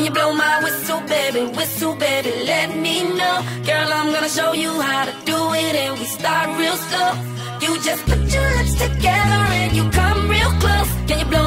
you blow my whistle, baby, let me know. Girl, I'm gonna show you how to do it, and we start real slow. You just put your lips together and you come real close. Can you blow